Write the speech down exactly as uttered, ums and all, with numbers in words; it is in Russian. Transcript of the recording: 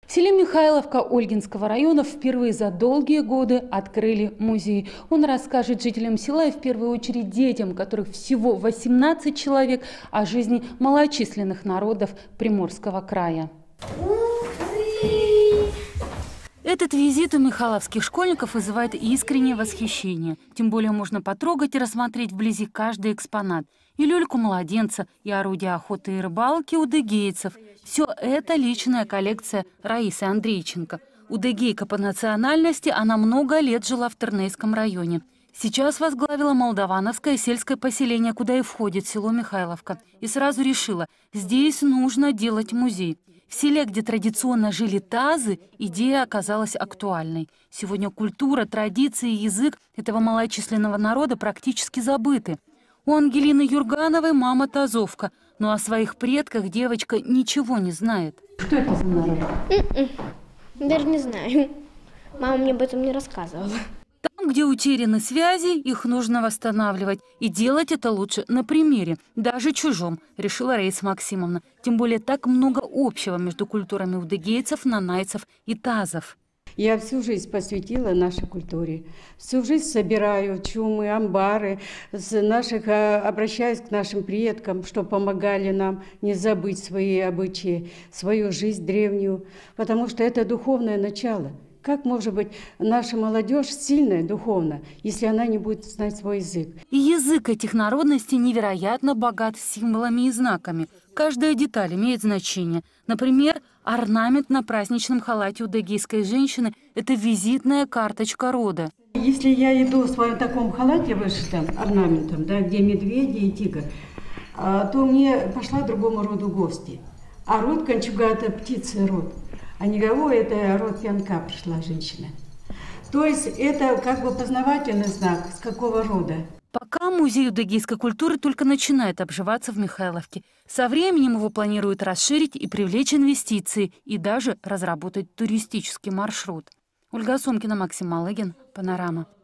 В селе Михайловка Ольгинского района впервые за долгие годы открыли музей. Он расскажет жителям села и в первую очередь детям, которых всего восемнадцать человек, о жизни малочисленных народов Приморского края. Этот визит у михайловских школьников вызывает искреннее восхищение. Тем более можно потрогать и рассмотреть вблизи каждый экспонат. И люльку-младенца, и орудия охоты и рыбалки удыгейцев. Все это личная коллекция Раисы Андрейченко. Удыгейка по национальности, она много лет жила в Тернейском районе. Сейчас возглавила молдавановское сельское поселение, куда и входит село Михайловка. И сразу решила, здесь нужно делать музей. В селе, где традиционно жили тазы, идея оказалась актуальной. Сегодня культура, традиции и язык этого малочисленного народа практически забыты. У Ангелины Юргановой мама тазовка, но о своих предках девочка ничего не знает. Что это за народ? Даже не знаю. Мама мне об этом не рассказывала. Там, где утеряны связи, их нужно восстанавливать. И делать это лучше на примере, даже чужом, решила Раиса Максимовна. Тем более так много общего между культурами удыгейцев, нанайцев и тазов. Я всю жизнь посвятила нашей культуре. Всю жизнь собираю чумы, амбары, с наших, обращаюсь к нашим предкам, что помогали нам не забыть свои обычаи, свою жизнь древнюю, потому что это духовное начало. Как может быть наша молодежь сильная духовно, если она не будет знать свой язык? И язык этих народностей невероятно богат символами и знаками. Каждая деталь имеет значение. Например, орнамент на праздничном халате удыгейской женщины – это визитная карточка рода. Если я иду в своем таком халате вышитом орнаментом, да, где медведи и тигр, то мне пошла другому роду гости. А род Кончугата – птицы род. А Неговой – это род пьянка пришла женщина. То есть это как бы познавательный знак, с какого рода. Пока музей удыгейской культуры только начинает обживаться в Михайловке. Со временем его планируют расширить и привлечь инвестиции, и даже разработать туристический маршрут. Ольга Сомкина, Максим Малыгин, Панорама.